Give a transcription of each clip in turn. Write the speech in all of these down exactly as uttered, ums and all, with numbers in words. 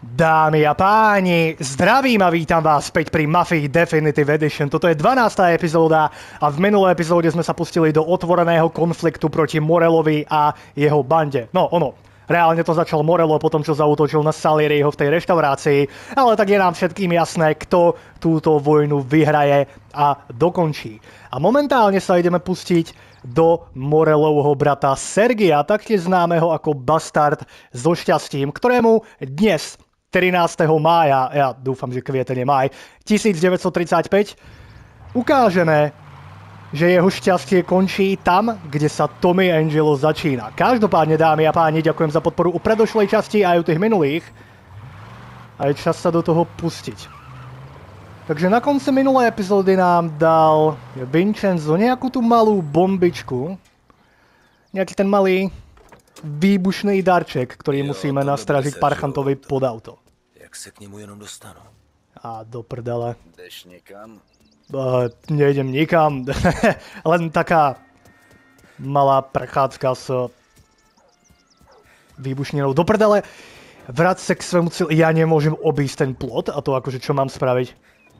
Dámy a páni, zdravím a vítam vás späť pri Mafii Definitive Edition. Toto je dvanásta epizóda a v minulej epizóde sme sa pustili do otvoreného konfliktu proti Morellovi a jeho bande. No, ono, reálne to začal Morello po tom, čo zaútočil na Salieriho v tej reštaurácii, ale tak je nám všetkým jasné, kto túto vojnu vyhraje a dokončí. A momentálne sa ideme pustiť do Morellovho brata Sergia, taktiež známeho ako Bastard so šťastím, ktorému dnes trinásteho mája, ja dúfam, že kvieten je máj, devätnásťtridsaťpäť, ukážeme, že jeho šťastie končí tam, kde sa Tommy Angelo začína. Každopádne, dámy a páni, ďakujem za podporu u predošlej časti aj u tých minulých. A je čas sa do toho pustiť. Takže na konci minulej epizódy nám dal Vincenzo nejakú tú malú bombičku. Nejaký ten malý výbušný darček, ktorý jo, musíme nastražiť Parchantovi pod auto. Jak se k němu jenom dostanu? A do prdele. Jdeš někam? Uh, nejdem nikam. Len taká malá prechádzka s výbušninou. Do prdele. Vrať sa k svému cieľu. Ja nemôžem obísť ten plot a to akože čo mám spraviť.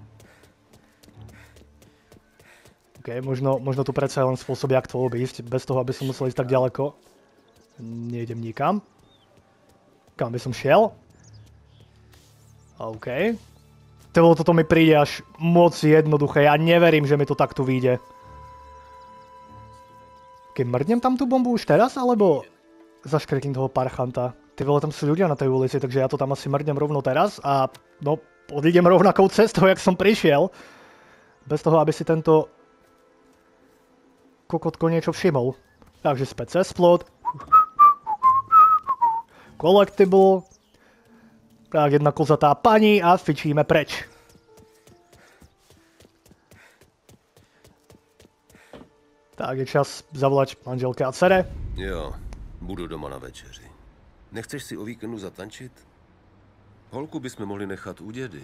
OK, možno, možno tu predsa len spôsob, jak to obísť, bez toho, aby som musel ísť tak ďaleko. Nejdem nikam. Kam by som šiel? OK. Tebo toto mi príde až moc jednoduché. Ja neverím, že mi to takto vyjde. Keď mrdnem tam tú bombu už teraz, alebo zaškrtím toho Parchanta? Ty vole, tam sú ľudia na tej ulici, takže ja to tam asi mrdnem rovno teraz a no, odídem rovnakou cestou, jak som prišiel. Bez toho, aby si tento kokotko niečo všimol. Takže späť cez plot. Collectible. Tak, jedna kozatá pani a fičíme preč. Tak je čas zavolať manželke a dcere. Jo, budu doma na večeři. Nechceš si o víkendu zatančit? Holku bychom mohli nechat u dědy.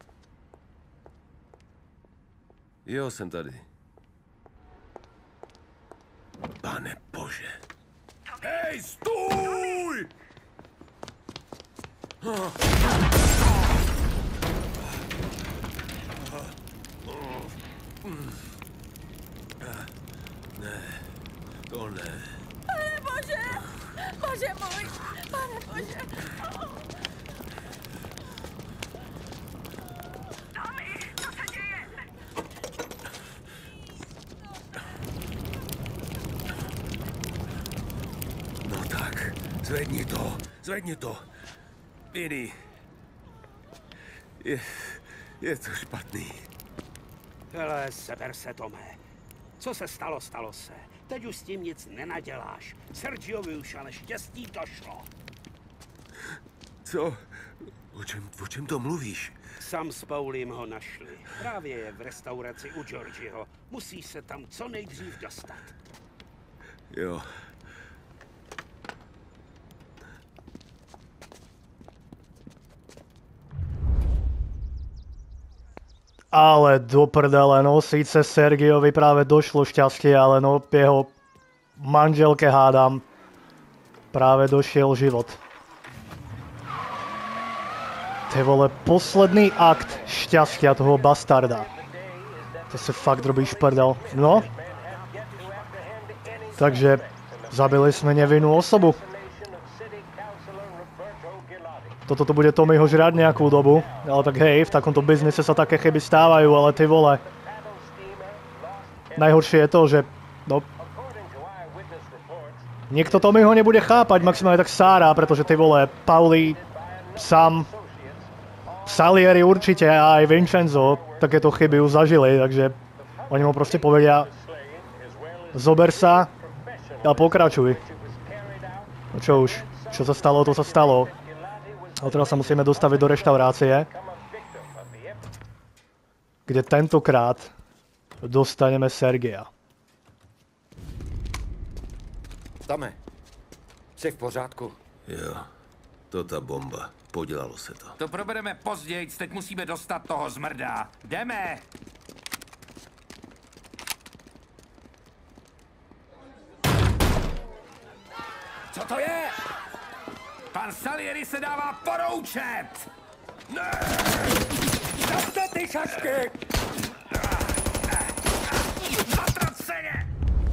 Jo, jsem tady. Pane bože. Hej, stůj! Ne, to ne. Pane bože, bože můj, pane bože. Tommy, co se děje? No tak, zvedni to, zvedni to. Vinny. Je, je to špatný. Hele, seber se, Tome. Co se stalo, stalo se. Teď už s tím nic nenaděláš. Sergiovi už ale štěstí došlo. Co? O čem, o čem to mluvíš? Sam s Paulím ho našli. Právě je v restauraci u Georgieho. Musíš se tam co nejdřív dostat. Jo. Ale do prdele, no síce Sergiovi práve došlo šťastie, ale no jeho manželke hádam práve došiel život. To je vole posledný akt šťastia toho bastarda. To si fakt robíš prdel. No. Takže zabili sme nevinnú osobu. Toto to bude Tommyho žrať nejakú dobu, ale tak hej, v takomto biznise sa také chyby stávajú, ale ty vole. Najhoršie je to, že, no... Niekto Tommyho nebude chápať, maximálne tak Sára, pretože ty vole, Pauli, Sam, Salieri určite a aj Vincenzo takéto chyby už zažili, takže oni mu proste povedia zober sa a pokračuj. No čo už, čo sa stalo, to sa stalo. Ale teraz sa musíme dostaviť do reštaurácie, kde tentokrát dostaneme Sergia. Tome, jsi v pořádku? Jo, to ta bomba. Podělalo se to. To probereme později, teď musíme dostat toho zmrdá. Jdeme! Co to je? Pan Pan Salieri se dává poroučet! Ne! Zavte ty šašky! Zatraceně!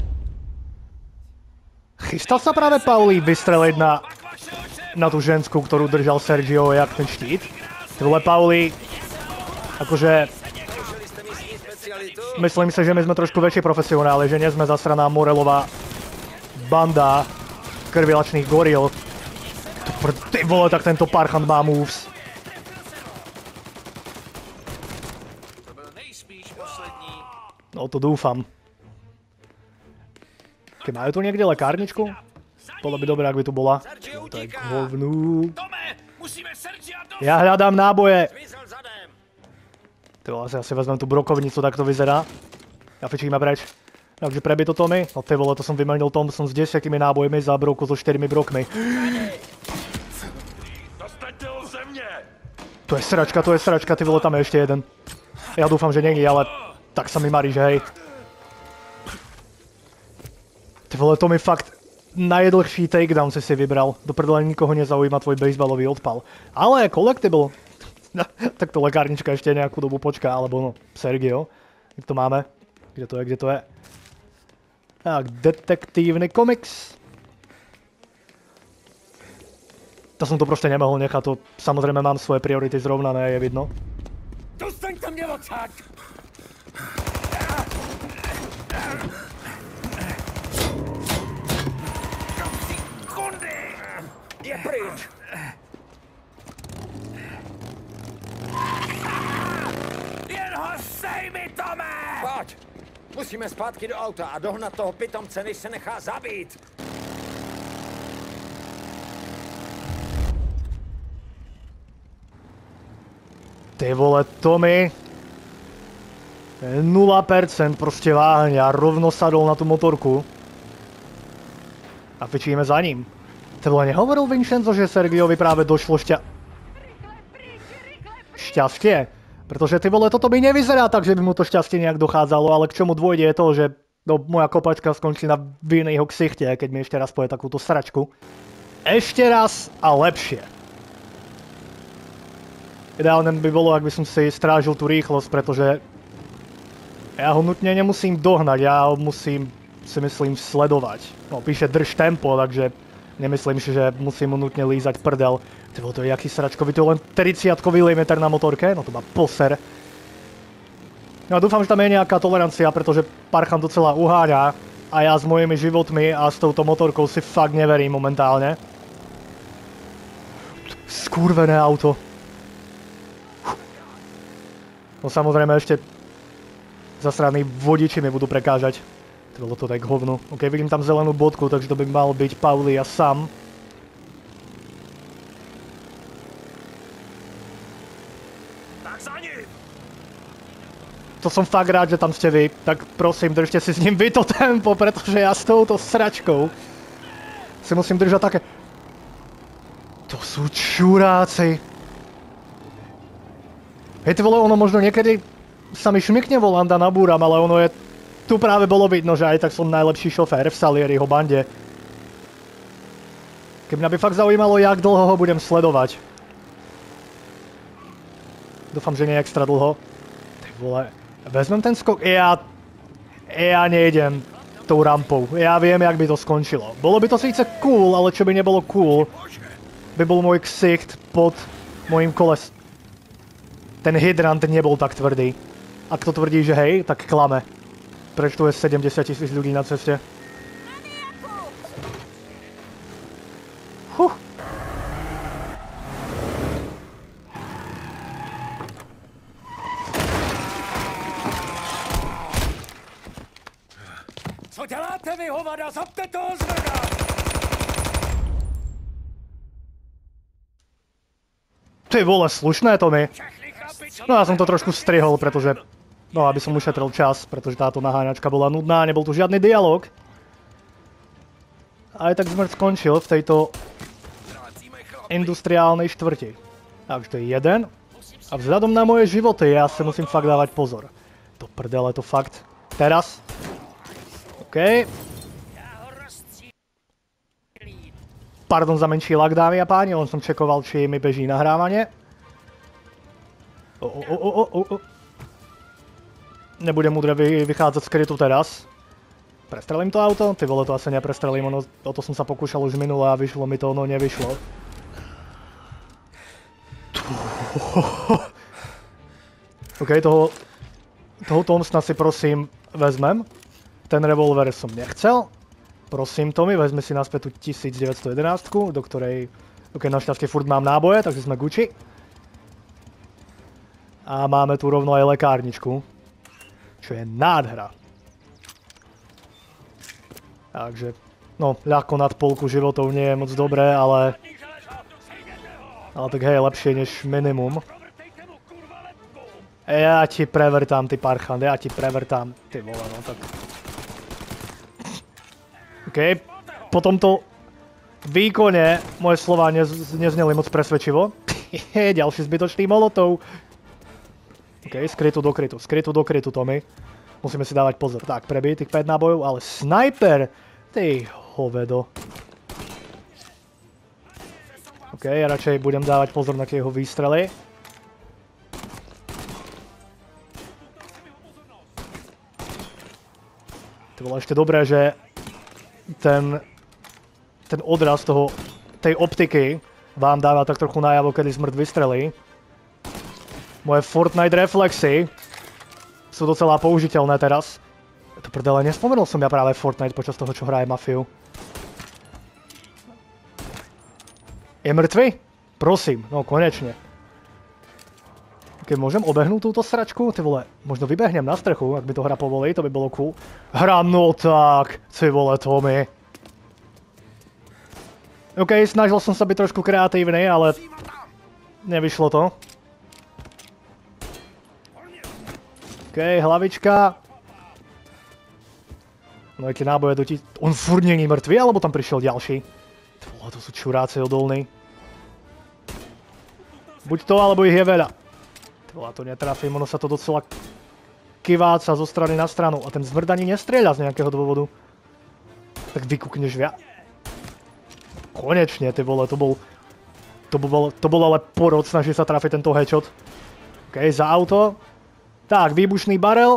Chystal sa práve Pauli vystreliť na, na tú ženskú, ktorú držal Sergio, jak ten štít. Ty vole, Pauli, akože... Myslím si, že my sme trošku väčší profesionáli, že nie sme zasraná Morelová banda krvilačných goril. Ty vole, tak tento parchant má moves. No to dúfam. Keď majú tu niekde lekárničku? Bolo by dobré, ak by tu bola. No to je k hovnu. Ja hľadám náboje. Ty vole, asi, asi vezmem tú brokovnicu, tak to vyzerá. A fičíme preč. Takže prebyto Tommy. No ty vole, to som vymenil Thompson s desiatimi nábojmi za broku so štyrmi brokmi. To je sračka, to je sračka, ty vole, tam je ešte jeden. Ja dúfam, že není, ale tak sa mi marí, že hej. Ty vole, to mi fakt najdlhší takedown si si vybral. Do prdele nikoho nezaujíma tvoj baseballový odpal. Ale collectible. Tak to lekárnička ešte nejakú dobu počká, alebo no, Sergio. Kde to máme? Kde to je, kde to je? Tak, detektívny komiks. To som to proste nemohol nechať, to samozrejme mám svoje priority zrovnané, je vidno. Dostaňte mě odsaď! Je pryč! Jen ho sejmi, Tome! Pojď! Musíme zpátky do auta a dohnat toho pitomce, než se nechá zabít! Ty vole, Tommy. nula percent proste váhania, rovno sadol na tú motorku. A fičíme za ním. Ty vole, nehovoril Vincenzo, že Sergiovi práve došlo šťa... šťastie? Pretože ty vole, toto by nevyzerá tak, že by mu to šťastie nejak dochádzalo, ale k čomu dôjde je to, že no, moja kopačka skončí na vinného ksichte, keď mi ešte raz povie takúto sračku. Ešte raz a lepšie. Ideálne by bolo, ak by som si strážil tú rýchlosť, pretože ja ho nutne nemusím dohnať, ja ho musím, si myslím, sledovať. No, píše drž tempo, takže nemyslím si, že musím mu nutne lízať prdel. Ty vole, to je jaký sračkový, to je len tridsiatkový limiter na motorke, no to má poser. No a dúfam, že tam je nejaká tolerancia, pretože parchant docela uháňa a ja s mojimi životmi a s touto motorkou si fakt neverím momentálne. Skurvené auto. No samozrejme ešte zasraní vodiči mi budú prekážať. To bolo to tak hovno. Ok, vidím tam zelenú bodku, takže to by mal byť Pauli a Sam. Tak za ním! To som fakt rád, že tam ste vy. Tak prosím, držte si s ním vy to tempo, pretože ja s touto sračkou si musím držať také... To sú čuráci. Hej, ty vole, ono možno niekedy sa mi šmykne volanda nabúram, ale ono je... Tu práve bolo vidno, že aj tak som najlepší šofér v Salieriho bande. Keby mňa by fakt zaujímalo, jak dlho ho budem sledovať. Dúfam, že nie extra dlho. Ty vole, vezmem ten skok? Ja... Ja nejdem tou rampou. Ja viem, jak by to skončilo. Bolo by to síce cool, ale čo by nebolo cool, by bol môj ksicht pod mojím koles. Ten hydrant nebol tak tvrdý. Ak to tvrdí, že hej, tak klame. Prečo tu je sedemdesiat tisíc ľudí na ceste? Huh. Co děláte vy, hovada? Zapte toho zmrda! Ty vole, slušné to mi. No ja som to trošku strihol, pretože... No, aby som ušetril čas, pretože táto naháňačka bola nudná, nebol tu žiadny dialog. Aj tak smrť skončil v tejto industriálnej štvrti. Takže to je jeden. A vzhľadom na moje životy, ja si musím fakt dávať pozor. To prdele, to fakt. Teraz. OK. Pardon za menší lag, dámy a páni, len som čekoval, či mi beží nahrávanie. O, o, o, o, o, o. Nebude múdre vy, vychádzať z krytu teraz. Prestrelím to auto? Ty vole, to asi neprestrelím, ono, o to som sa pokúšal už minule a vyšlo mi to, ono nevyšlo. OK, toho, toho Thompsona si prosím vezmem. Ten revolver som nechcel. Prosím Tommy, vezmi si naspäť tú tisícdeväťsto jedenásť, do ktorej, OK, našťastie furt mám náboje, takže sme Gucci. A máme tu rovno aj lekárničku, čo je nádhera. Takže, no, ľahko nad polku životov nie je moc dobré, ale... Ale tak hej, lepšie než minimum. Ja ti prevertám, ty parchant, ja ti prevertám, ty vole, no tak... OK, po tomto výkone moje slová nez, nezneli moc presvedčivo. Ďalší zbytočný molotov. OK, skrytu do krytu, skrytu do krytu, Tommy. Musíme si dávať pozor. Tak, prebij tých päť nábojov, ale sniper! Ty hovedo. OK, ja radšej budem dávať pozor na tie jeho výstrely. To bolo ešte dobré, že ten, ten odraz toho, tej optiky vám dáva tak trochu najavo, kedy smrť vystrelí. Moje Fortnite reflexy sú docela použiteľné teraz. To prdele, nespomenul som ja práve Fortnite počas toho, čo hraje Mafiu. Je mŕtvy? Prosím, no konečne. Keď môžem obehnúť túto sračku, ty vole, možno vybehnem na strechu, ak by to hra povolí, to by bolo cool. Hra, no tak, ty vole, Tommy. OK, snažil som sa byť trošku kreatívny, ale nevyšlo to. OK, hlavička. No tie náboje do ti... On furt není mŕtvy, alebo tam prišiel ďalší? Ty vole, to sú čuráci odolní. Buď to, alebo ich je veľa. Bola to netrafím, ono sa to docela kyváca zo strany na stranu a ten zmrd ani nestrieľa z nejakého dôvodu. Tak vykúkneš viac. Konečne, ty vole, to bol... To bol, to bol ale porod, snaží sa trafiť tento headshot. OK, za auto. Tak, výbušný barel.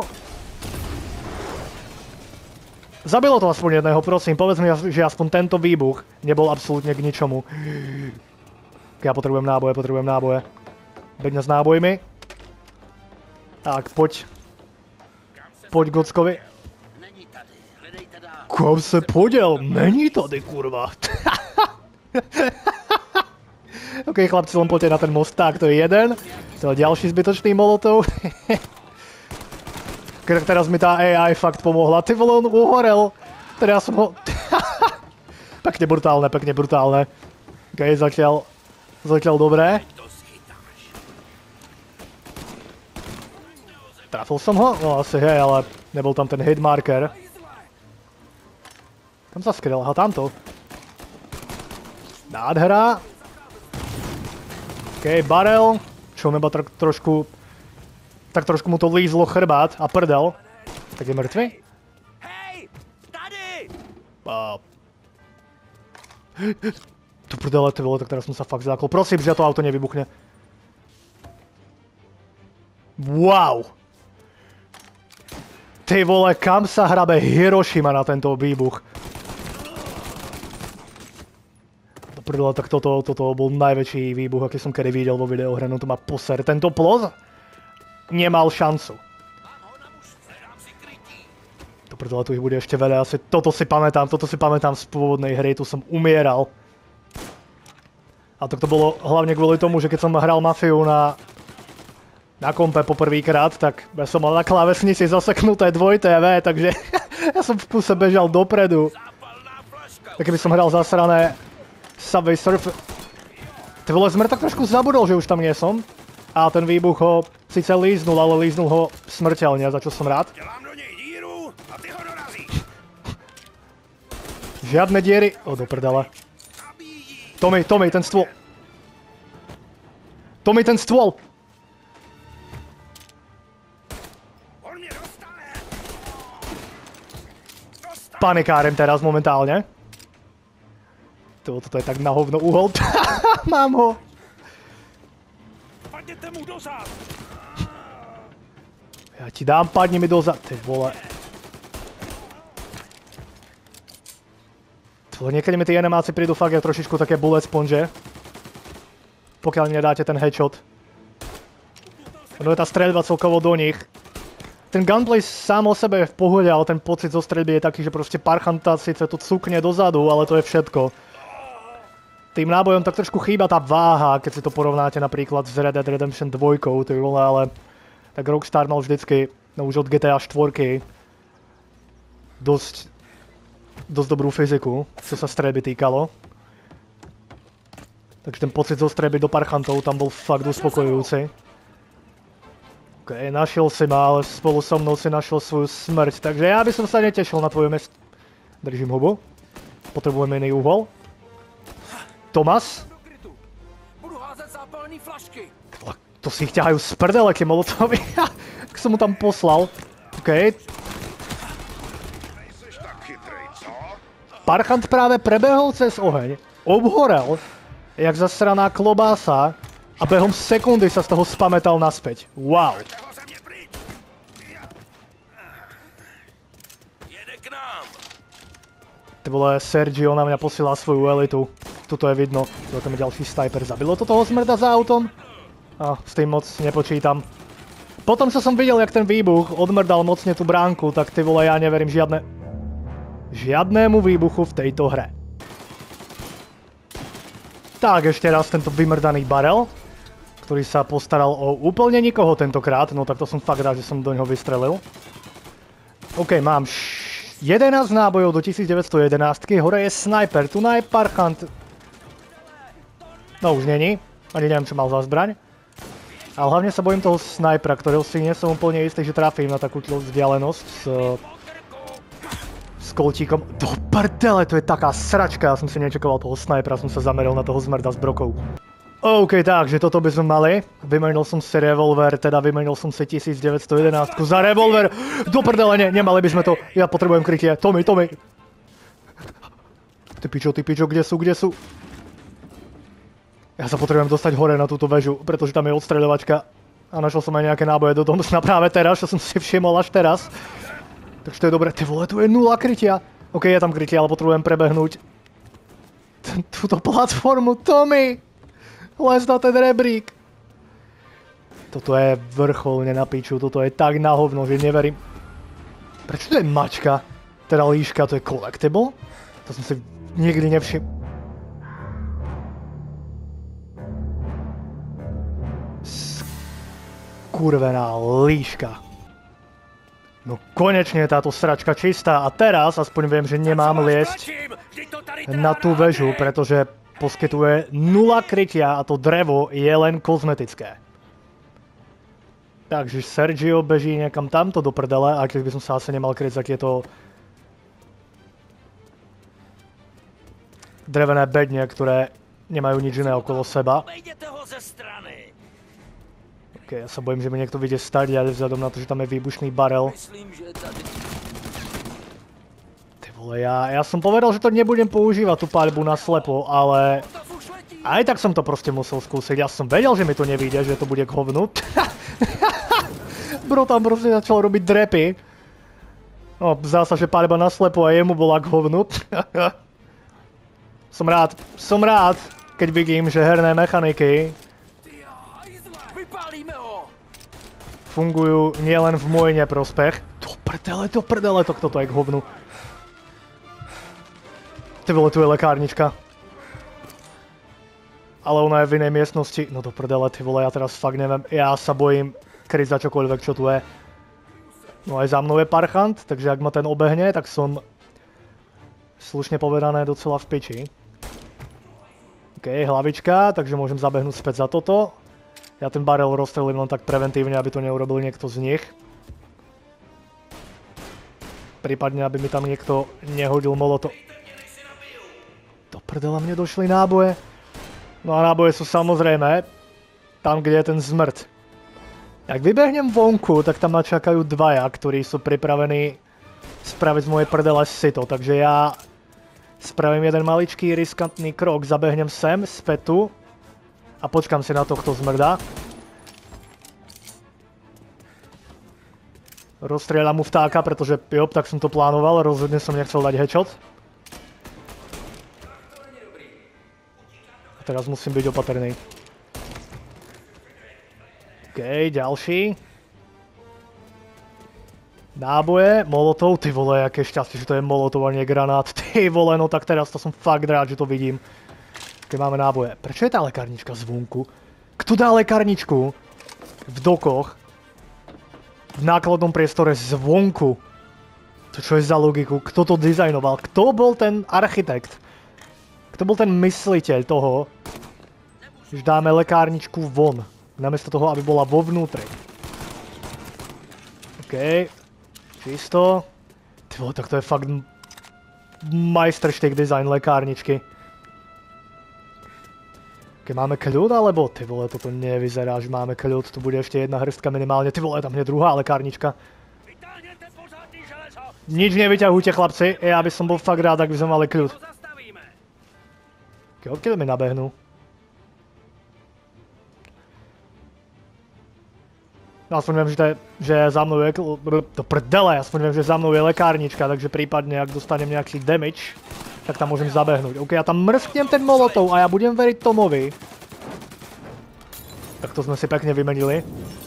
Zabilo to aspoň jedného, prosím, povedz mi, že aspoň tento výbuch nebol absolútne k ničomu. Ja potrebujem náboje, potrebujem náboje. Beďme s nábojmi. Tak, poď. Poď Gockovi. Kam se podiel? Není tady, kurva. OK, chlapci, len poďte na ten most. Tak, to je jeden. To je ďalší zbytočný molotov. Teraz mi tá á í fakt pomohla. Ty vole, on uhorel. Teda ja som ho... Pekne brutálne, pekne brutálne. OK, zatiaľ... Zatiaľ dobré. Trafil som ho? No asi hej, ale nebol tam ten hit marker. Kam sa skryl? Aha, tamto. Nádhera. OK, barel. Čo meba tak trošku... Tak trošku mu to lízlo chrbát a prdel. Tak je mŕtvy? Hej, tady! A... To prdele, ty vole, tak teraz som sa fakt zlákol. Prosím, že to auto nevybuchne. Wow! Ty vole, kam sa hrabe Hirošima na tento výbuch? To prdele, tak toto, toto bol najväčší výbuch, aký som kedy videl vo videohre, no to má poser. Tento ploz nemal šancu. To prdele, tu ich bude ešte veľa, asi toto si pamätám, toto si pamätám z pôvodnej hry, tu som umieral. A tak to bolo hlavne kvôli tomu, že keď som hral Mafiu na... Na kompe poprvýkrát, tak ja som mal na klávesnici zaseknuté dvoj té vé, takže ja som v kuse bežal dopredu. Tak keby som hral zasrané Subway Surf... Ty vole, zmrt tak trošku zabudol, že už tam nie som. A ten výbuch ho síce líznul, ale líznul ho smrteľne, za čo som rád. Žiadne diery... O, do prdele. Tommy, Tommy, ten stôl. Tommy, ten stôl! Panikárem teraz momentálne. To, toto je tak na hovno uhol. Mám ho. Padněte mu dozad! Ja ti dám, padni mi dozad. Ty vole. To niekedy mi tie animácie prídu fakt jak trošičku také bullet sponge. Pokiaľ mi nedáte ten headshot. No je tá streľba celkovo do nich. Ten gunplay sám o sebe je v pohode, ale ten pocit zo streľby je taký, že proste parchanta síce to cukne dozadu, ale to je všetko. Tým nábojom tak trošku chýba tá váha, keď si to porovnáte napríklad s Red Dead Redemption dva, to je vole, ale tak Rockstar mal vždycky, no už od G T A štyri, dosť, dosť dobrú fyziku, čo sa streľby týkalo. Takže ten pocit zo streľby do parchantov tam bol fakt uspokojujúci. OK, našiel si ma, ale spolu so mnou si našiel svoju smrť, takže ja by som sa netešil na tvoju mest... Držím hubu. Potrebujem iný úhol. Tomas? To si ich ťahajú z prdele, tie molotovy. Tak som mu tam poslal. OK. Parchant práve prebehol cez oheň. Obhorel. Jak zasraná klobása. A behom sekundy sa z toho spamätal naspäť. Wow. Ty vole, Sergio na mňa posielal svoju elitu. Tuto je vidno. Tuto je ďalší sniper. Zabilo to toho smrda za autom? A s tým moc nepočítam. Potom, čo som videl, jak ten výbuch odmrdal mocne tú bránku, tak ty vole, ja neverím žiadne... žiadnému výbuchu v tejto hre. Tak, ešte raz tento vymrdaný barel, ktorý sa postaral o úplne nikoho tentokrát, no tak to som fakt rád, že som do ňoho vystrelil. OK, mám jedenásť nábojov do tisícdeväťsto jedenásť, hore je sniper, tu je parchant. No už není, ani neviem, čo mal za zbraň. Ale hlavne sa bojím toho snipera, ktorého si nie som úplne istý, že trafím na takú vzdialenosť s... s koltíkom. Do prdele, to je taká sračka, ja som si nečakoval toho snipera, som sa zameril na toho zmrda s brokou. OK, takže toto by sme mali. Vymenil som si revolver, teda vymenil som si tisícdeväťsto jedenásť za revolver. Do prdele, ne, nemali by sme to. Ja potrebujem krytie. Tommy, Tommy. Ty pičo, ty pičo, kde sú, kde sú? Ja sa potrebujem dostať hore na túto väžu, pretože tam je odstreľovačka. A našiel som aj nejaké náboje do Thompsona práve teraz, čo som si všimol až teraz. Takže to je dobré. Ty vole, tu je nula krytia. OK, je tam krytie, ale potrebujem prebehnúť túto platformu. Tommy! Les na ten rebrík. Toto je vrcholne na piču, toto je tak na hovno, že neverím. Prečo to je mačka? Teda líška, to je collectible? To som si nikdy nevšiml. Skurvená líška. No konečne je táto sračka čistá a teraz aspoň viem, že nemám liesť na tú väžu, pretože poskytuje nula krytia a to drevo je len kozmetické. Takže Sergio beží niekam tamto do prdele, a keď by som sa asi nemal kryť za tieto drevené bedne, ktoré nemajú nič iné okolo seba. Ok, ja sa bojím, že mi niekto vyjde stať, ale vzhľadom na to, že tam je výbušný barel. Ja, ja som povedal, že to nebudem používať tú paľbu na slepo, ale aj tak som to proste musel skúsiť. Ja som vedel, že mi to nevyjde, že to bude k hovnu. Bro tam proste začal robiť drepy. No, zdá sa, že paľba na slepo a jemu bola k hovnu. Som rád, som rád, keď vidím, že herné mechaniky fungujú nielen v môj neprospech. Do prdele, do prdele, to kto to je k hovnu. Ty vole, tu je lekárnička. Ale ona je v inej miestnosti. No do prdele, ty vole, ja teraz fakt neviem. Ja sa bojím kryť za čokoľvek, čo tu je. No aj za mnou je parchant, takže ak ma ten obehne, tak som slušne povedané docela v piči. OK, hlavička, takže môžem zabehnúť späť za toto. Ja ten barel rozstrelím len tak preventívne, aby to neurobil niekto z nich. Prípadne, aby mi tam niekto nehodil molotov. Do prdela, mne došli náboje. No a náboje sú samozrejme tam, kde je ten zmrt. Ak vybehnem vonku, tak tam ma čakajú dvaja, ktorí sú pripravení spraviť z mojej prdele sito. Takže ja Spravím jeden maličký riskantný krok, zabehnem sem, späť tu a počkám si na tohto zmrda. Rozstrieľam mu vtáka, pretože jo, tak som to plánoval, rozhodne som nechcel dať headshot. A teraz musím byť opatrný. OK, ďalší. Náboje, molotov, ty vole, aké šťastie, že to je molotov a nie granát. Ty vole, no tak teraz to som fakt rád, že to vidím. Keď máme náboje. Prečo je tá lekárnička zvonku? Kto dá lekárničku v dokoch v nákladnom priestore zvonku? To čo je za logiku? Kto to dizajnoval? Kto bol ten architekt? Kto bol ten mysliteľ toho, že dáme lekárničku von, namiesto toho, aby bola vo vnútri? OK. Čisto. Ty vole, tak to je fakt majsterštyk design lekárničky. Keď máme kľud, alebo ty vole, toto nevyzerá, že máme kľud, tu bude ešte jedna hrstka minimálne. Ty vole, tam je druhá lekárnička. Nič nevyťahujte, chlapci, ja by som bol fakt rád, ak by sme mali kľud. Okay, odkiaľ mi nabehnú? No, aspoň viem, že, to je, že za mnou je... To prdele, aspoň viem, že za mnou je lekárnička, takže prípadne, ak dostanem nejaký damage, tak tam môžem zabehnúť. OK, ja tam mrsknem ten molotov a ja budem veriť Tomovi. Tak to sme si pekne vymenili.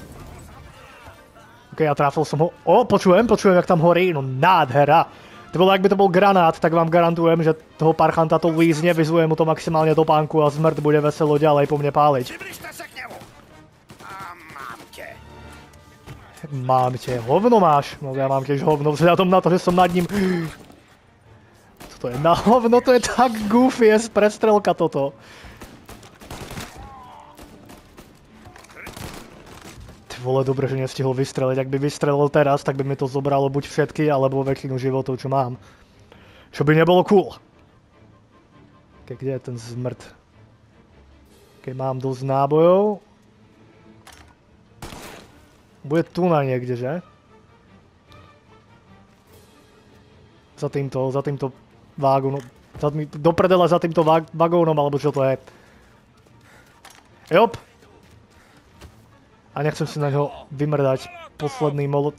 OK, ja trafil som ho... O, počujem, počujem, jak tam horí. No, nádhera. To bolo, ak by to bol granát, tak vám garantujem, že toho parchanta to lízne, vyzuje mu to maximálne do pánku a zmrt bude veselo ďalej po mne páliť. Mám te, hovno máš. No ja mám tiež hovno, vzhľadom na to, že som nad ním. Toto je na hovno, to je tak goofy, je prestrelka toto. Ty vole, dobre, že nestihol vystreliť. Ak by vystrelil teraz, tak by mi to zobralo buď všetky, alebo väčšinu životov, čo mám. Čo by nebolo cool. Keď kde je ten zmrt? Keď mám dosť nábojov. Bude tu na niekde, že? Za týmto, za týmto vágonom. Do prdela za týmto vagónom, alebo čo to je. Jop! A nechcem si na ňo vymrdať posledný molot.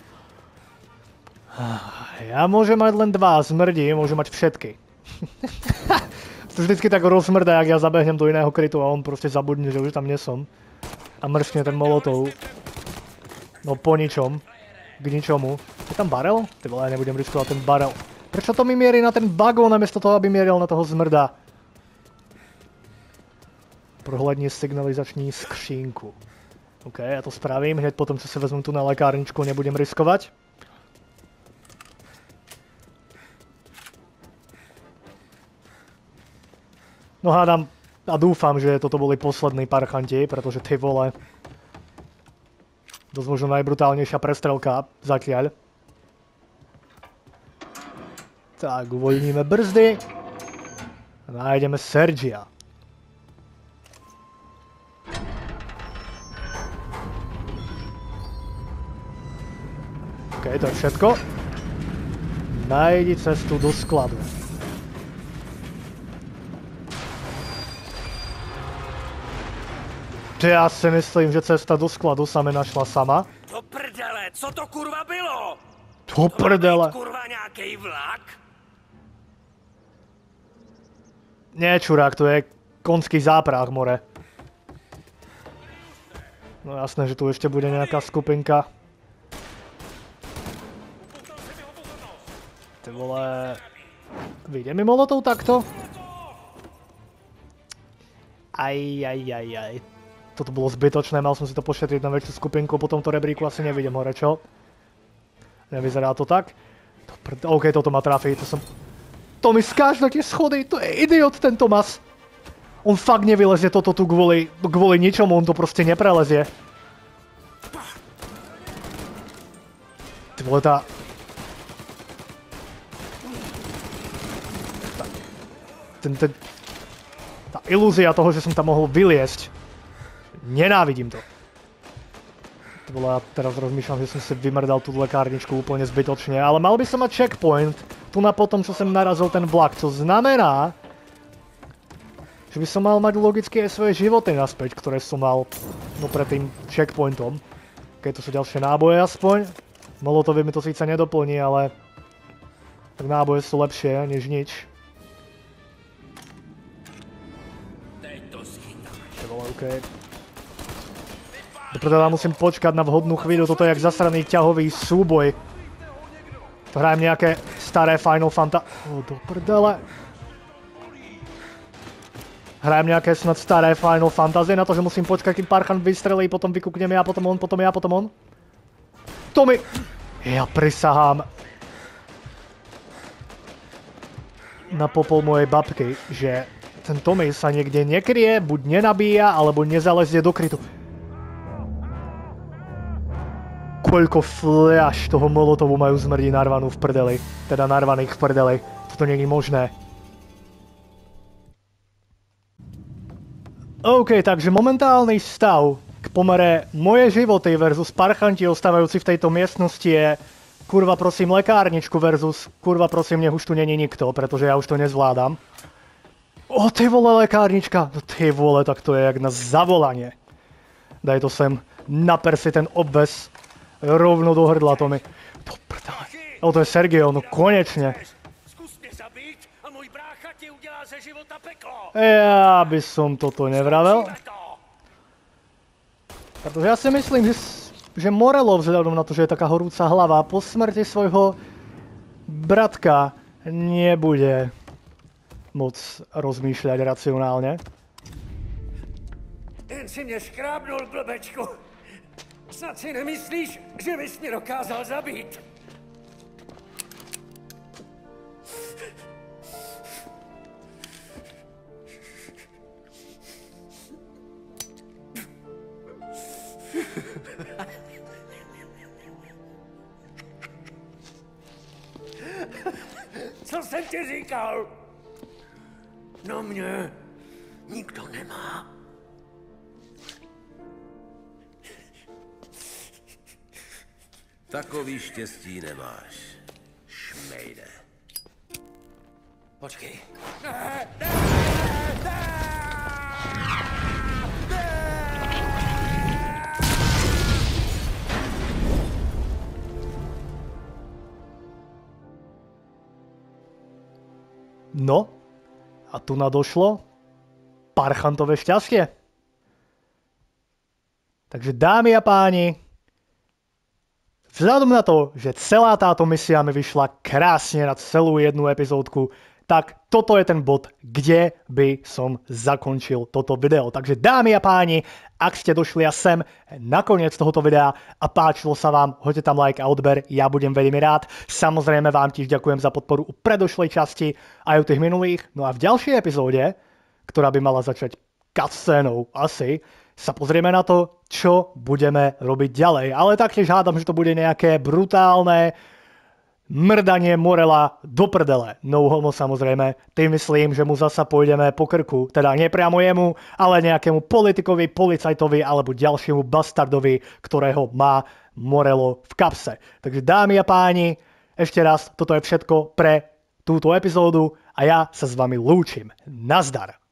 Ja môžem mať len dva zmrdi, môžem mať všetky. To vždycky tak rozmrdá, ak ja zabehnem do iného krytu a on proste zabudne, že už tam nesom. A mrskne ten molotov. No po ničom. K ničomu. Je tam barel? Ty vole, ja nebudem riskovať ten barel. Prečo to mi mierí na ten vagón, namiesto toho, aby mieril na toho zmrda? Prohľadni signalizační skřínku. OK, ja to spravím. Hneď potom, čo si vezmem tu na lekárničku, nebudem riskovať. No hádam a dúfam, že toto boli poslední parchanti, pretože ty vole... Dosť možno najbrutálnejšia prestrelka zatiaľ. Tak, uvoľníme brzdy. A nájdeme Sergia. OK, to je všetko. Nájdi cestu do skladu. Ja si myslím, že cesta do skladu sa mi našla sama. To prdele, co to kurva bylo? To prdele. Kurva nějakej vlak? Nie, čurák, to je konský záprah, more. No jasné, že tu ešte bude nejaká skupinka. Ty vole... Vyjde mi molotov takto? Aj, aj, aj, aj. Toto bolo zbytočné, mal som si to pošetriť na väčšiu skupinku, po tomto rebríku asi nevidím hore, čo? Nevyzerá to tak? To prd... OK, toto ma trafí, to som... To mi skáž na tie schody, to je idiot ten Tomas! On fakt nevylezie toto tu kvôli, kvôli ničomu, on to proste neprelezie. Ty vole, tá... tá... Ten, ten... Tá ilúzia toho, že som tam mohol vyliesť. Nenávidím to. To bolo, ja teraz rozmýšľam, že som si vymrdal tú lekárničku úplne zbytočne, ale mal by som mať checkpoint tu na potom, čo sem narazil ten vlak, čo znamená, že by som mal mať logicky aj svoje životy naspäť, ktoré som mal no pred tým checkpointom. Keď to sú ďalšie náboje aspoň. Molotovy mi to síce nedoplní, ale tak náboje sú lepšie než nič. To bolo okej. Dopredu musím počkať na vhodnú chvíľu, toto je jak zasraný ťahový súboj. Hrajem nejaké staré Final Fantasy... O, do prdele. Hrajem nejaké snad staré Final Fantasy na to, že musím počkať, kým Parchant vystrelí, potom vykúknem ja, potom on, potom ja, potom on. To mi... Ja prisahám na popol mojej babky, že ten Tommy sa niekde nekrie, buď nenabíja, alebo nezalezie do krytu. Koľko fľaš toho molotovu majú zmrdí narvanú v prdeli. Teda narvaných v prdeli. Toto nie je možné. OK, takže momentálny stav k pomere moje životy versus parchanti ostávajúci v tejto miestnosti je kurva prosím lekárničku versus kurva prosím nech už tu není nikto, pretože ja už to nezvládam. O ty vole lekárnička, no ty vole, tak to je jak na zavolanie. Daj to sem, naper si ten obves rovno do hrdla to mi. To prdele. O to je Sergio, no konečne. Ja by som toto nevravel. Pretože ja si myslím, že, že Morello vzhľadom na to, že je taká horúca hlava, po smrti svojho bratka nebude moc rozmýšľať racionálne. Jen si mě škrábnul, blbečku. Snad si nemyslíš, že bys mě dokázal zabít? Co jsem ti říkal? Na mě nikdo nemá. Takový štěstí nemáš, šmejde. Počkej. No, a tu nadošlo parchantové šťastie. Takže dámy a páni, vzhľadom na to, že celá táto misia mi vyšla krásne na celú jednu epizódku, tak toto je ten bod, kde by som zakončil toto video. Takže dámy a páni, ak ste došli a sem na koniec tohoto videa a páčilo sa vám, hoďte tam like a odber, ja budem veľmi rád. Samozrejme vám tiež ďakujem za podporu u predošlej časti aj u tých minulých. No a v ďalšej epizóde, ktorá by mala začať cutscénou asi, sa pozrieme na to, čo budeme robiť ďalej. Ale taktiež hádam, že to bude nejaké brutálne mrdanie Morella do prdele. No homo samozrejme. Tým myslím, že mu zasa pôjdeme po krku. Teda nie priamo jemu, ale nejakému politikovi, policajtovi alebo ďalšiemu bastardovi, ktorého má Morello v kapse. Takže dámy a páni, ešte raz, toto je všetko pre túto epizódu a ja sa s vami lúčim. Nazdar.